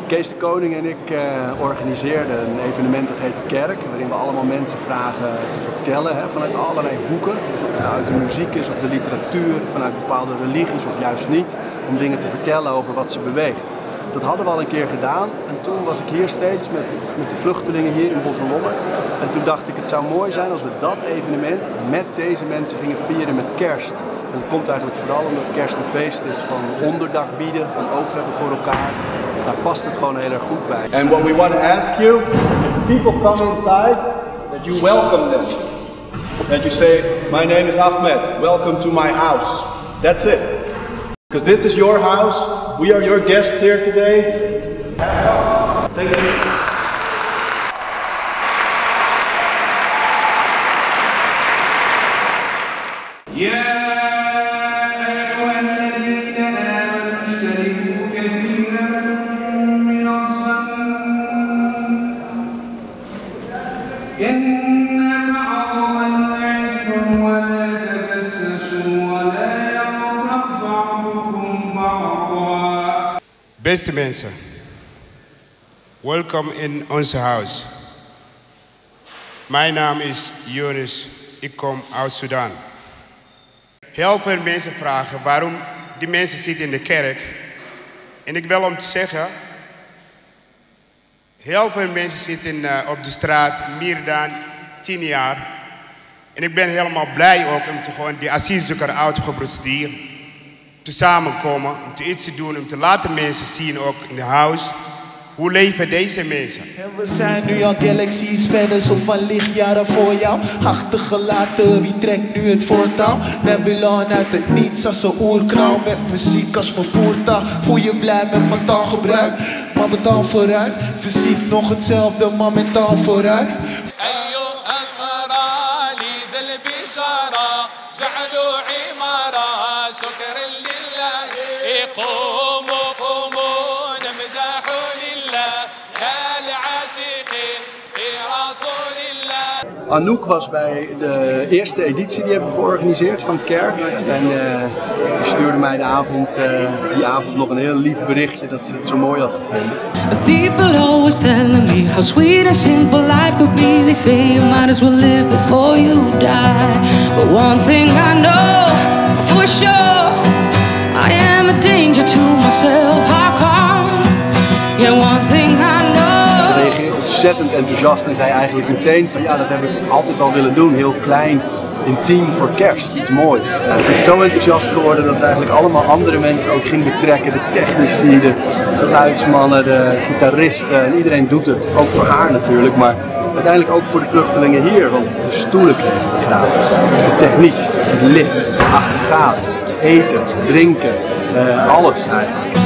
Kees de Koning en ik organiseerden een evenement dat heet De Kerk, waarin we allemaal mensen vragen te vertellen vanuit allerlei hoeken. Dus of het nou uit de muziek is of de literatuur, vanuit bepaalde religies of juist niet, om dingen te vertellen over wat ze beweegt. Dat hadden we al een keer gedaan en toen was ik hier steeds met de vluchtelingen hier in Bosselommer. En toen dacht ik, het zou mooi zijn als we dat evenement met deze mensen gingen vieren met kerst. En dat komt eigenlijk vooral omdat kerst een feest is van onderdak bieden, van oog hebben voor elkaar. Daar past het gewoon heel erg goed bij. And what we want to ask you, if people come inside, that you welcome them. That you say, my name is Ahmed, welcome to my house. That's it. Because this is your house, we are your guests here today. Thank you. Beste mensen, welkom in onze huis. Mijn naam is Yunus, ik kom uit Sudan. Heel veel mensen vragen waarom die mensen zitten in de kerk. En ik wil om te zeggen, heel veel mensen zitten op de straat meer dan 10 jaar. En ik ben helemaal blij ook om te gewoon die asielzoeker uitgebroed hier te samenkomen, om te iets te doen, om te laten mensen zien ook in het huis. Hoe leven deze mensen? En we zijn nu al galaxies verder, zo van lichtjaren voor jou. Achtergelaten, wie trekt nu het voortouw? Nebulon uit het niets als een oerknal. Met muziek als mijn voertaal. Voel je blij met mijn taalgebruik, maar mentaal vooruit. Fysiek nog hetzelfde, maar mentaal vooruit. Anouk was bij de eerste editie die hebben we georganiseerd van Kerk. En die stuurde mij die avond nog een heel lief berichtje dat ze het zo mooi had gevonden. People always telling me how sweet and simple life could be. They say you might as well live before you die. But one thing I know for sure, I am a danger to myself. How come? Yeah, one thing I know. Ze reageerde ontzettend enthousiast en zei eigenlijk meteen van ja, dat heb ik altijd al willen doen. Heel klein, intiem voor kerst. Iets moois. Ze is zo enthousiast geworden dat ze eigenlijk allemaal andere mensen ook ging betrekken. De technici, de geluidsmannen, de gitaristen. En iedereen doet het. Ook voor haar natuurlijk, maar uiteindelijk ook voor de vluchtelingen hier. Want de stoelen kregen het gratis. De techniek, het licht, de aggregaat, eten, drinken, alles eigenlijk.